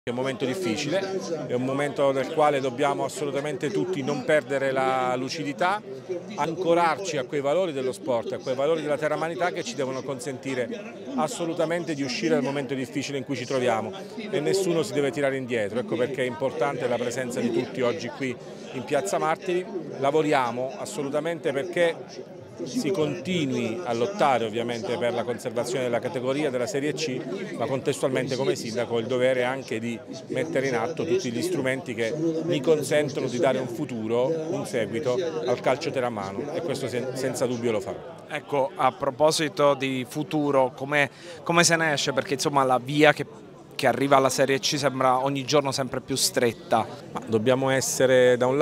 È un momento difficile, è un momento nel quale dobbiamo assolutamente tutti non perdere la lucidità, ancorarci a quei valori dello sport, a quei valori della terramanità che ci devono consentire assolutamente di uscire dal momento difficile in cui ci troviamo e nessuno si deve tirare indietro. Ecco perché è importante la presenza di tutti oggi qui in Piazza Martiri. Lavoriamo assolutamente perché si continui a lottare ovviamente per la conservazione della categoria della Serie C, ma contestualmente come sindaco ho il dovere anche di mettere in atto tutti gli strumenti che mi consentono di dare un futuro, un seguito al calcio teramano e questo senza dubbio lo farò. Ecco, a proposito di futuro, come se ne esce? Perché insomma la via che arriva alla Serie C sembra ogni giorno sempre più stretta. Ma dobbiamo essere da un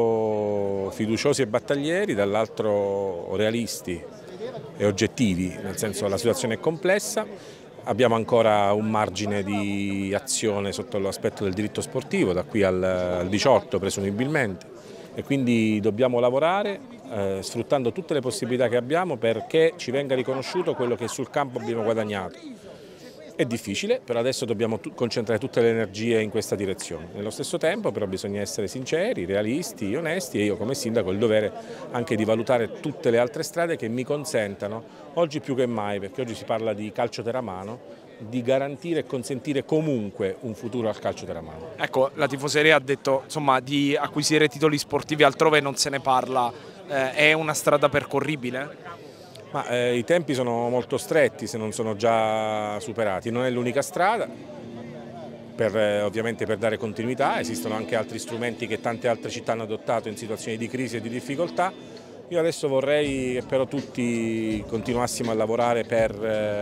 lato fiduciosi e battaglieri, dall'altro realisti e oggettivi, nel senso che la situazione è complessa, abbiamo ancora un margine di azione sotto l'aspetto del diritto sportivo, da qui al 18 presumibilmente, e quindi dobbiamo lavorare sfruttando tutte le possibilità che abbiamo perché ci venga riconosciuto quello che sul campo abbiamo guadagnato. È difficile, però adesso dobbiamo concentrare tutte le energie in questa direzione. Nello stesso tempo però bisogna essere sinceri, realisti, onesti e io come sindaco ho il dovere anche di valutare tutte le altre strade che mi consentano, oggi più che mai, perché oggi si parla di calcio teramano, di garantire e consentire comunque un futuro al calcio teramano. Ecco, la tifoseria ha detto insomma, di acquisire titoli sportivi altrove non se ne parla, è una strada percorribile? Ma i tempi sono molto stretti se non sono già superati, non è l'unica strada, ovviamente per dare continuità, esistono anche altri strumenti che tante altre città hanno adottato in situazioni di crisi e di difficoltà. Io adesso vorrei che però tutti continuassimo a lavorare per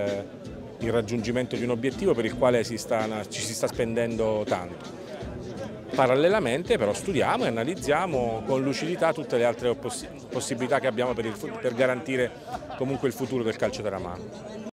il raggiungimento di un obiettivo per il quale ci si sta spendendo tanto. Parallelamente però studiamo e analizziamo con lucidità tutte le altre possibilità che abbiamo per garantire comunque il futuro del calcio teramano.